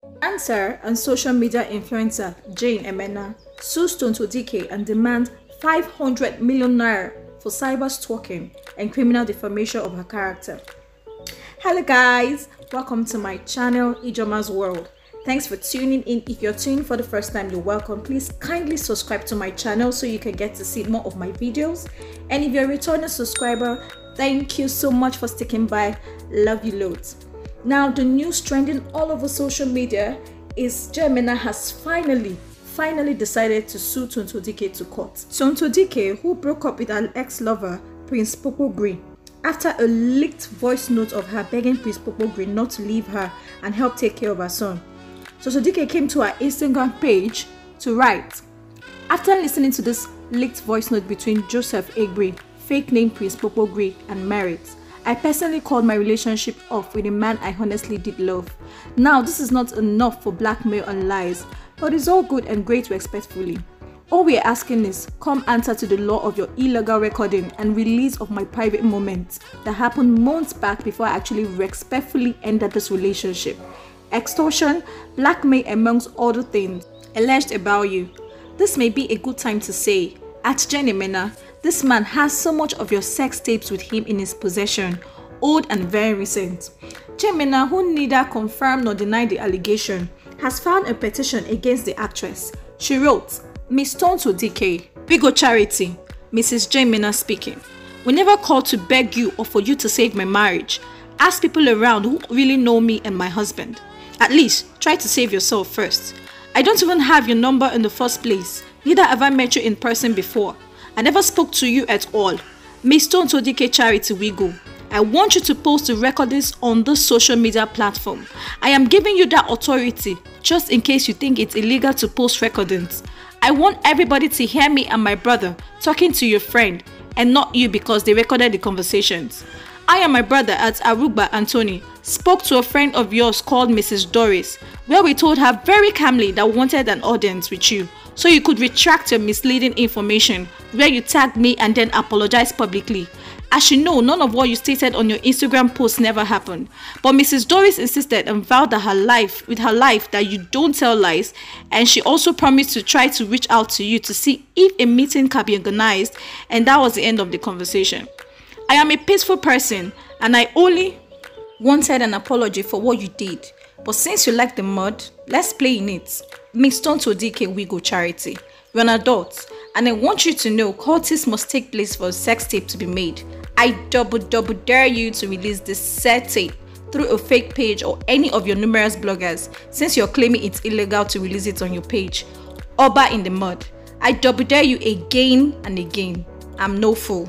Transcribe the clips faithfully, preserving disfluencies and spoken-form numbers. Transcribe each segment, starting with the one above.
Dancer and social media influencer Jane Emena sues Tonto Dikeh and demands five hundred million naira for cyber stalking and criminal defamation of her character. Hello guys, welcome to my channel Ijeoma's World. Thanks for tuning in. If you're tuning for the first time, you're welcome. Please kindly subscribe to my channel so you can get to see more of my videos. And if you're a returning subscriber, thank you so much for sticking by. Love you loads. Now, the news trending all over social media is Jane Emena has finally, finally decided to sue Tonto Dikeh to court. Tonto Dikeh, who broke up with her ex-lover, Prince Popo Green, after a leaked voice note of her begging Prince Popo Green not to leave her and help take care of her son. Tonto Dikeh came to her Instagram page to write, "After listening to this leaked voice note between Joseph Egbe, fake name Prince Popo Green, and Merit, I personally called my relationship off with a man I honestly did love. Now, this is not enough for blackmail and lies, but it's all good and great respectfully. All we are asking is, come answer to the law of your illegal recording and release of my private moments that happened months back before I actually respectfully ended this relationship. Extortion, blackmail amongst other things alleged about you. This may be a good time to say, at Jane Emena, this man has so much of your sex tapes with him in his possession, old and very recent." Jane Emena, who neither confirmed nor denied the allegation, has filed a petition against the actress. She wrote, "Miss Tonto Dikeh, we go charity. Missus Jane Emena speaking. We never called to beg you or for you to save my marriage. Ask people around who really know me and my husband. At least, try to save yourself first. I don't even have your number in the first place. Neither have I met you in person before. I never spoke to you at all. Miss Tonto Dikeh charity we go. I want you to post the recordings on this social media platform. I am giving you that authority just in case you think it's illegal to post recordings. I want everybody to hear me and my brother talking to your friend and not you because they recorded the conversations. I and my brother at Aruba Anthony spoke to a friend of yours called Missus Doris, where we told her very calmly that we wanted an audience with you so you could retract your misleading information where you tagged me and then apologized publicly. As you know, none of what you stated on your Instagram post never happened. But Missus Doris insisted and vowed that her life, with her life that you don't tell lies, and she also promised to try to reach out to you to see if a meeting can be organized, and that was the end of the conversation. I am a peaceful person and I only wanted an apology for what you did. But since you like the mud, let's play in it. Miss Tonto Dikeh we go charity. You're an adult and I want you to know courtesy must take place for a sex tape to be made. I double double dare you to release this said tape through a fake page or any of your numerous bloggers, since you're claiming it's illegal to release it on your page. Oba in the mud. I double dare you again and again. I'm no fool."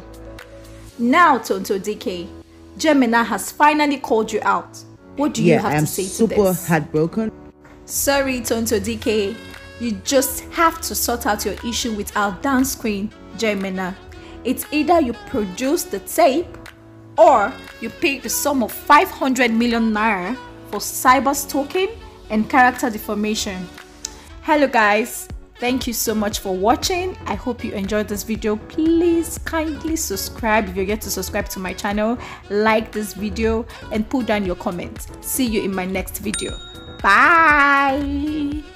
Now, Tonto Dikeh, Jane Emena has finally called you out. What do yeah, you have I'm to say to this? super heartbroken. Sorry, Tonto Dikeh. You just have to sort out your issue with our dance queen, Jane Emena. It's either you produce the tape or you pay the sum of five hundred million naira for cyber stalking and character defamation. Hello guys. Thank you so much for watching. I hope you enjoyed this video. Please kindly subscribe if you're yet to subscribe to my channel. Like this video and put down your comments. See you in my next video. Bye.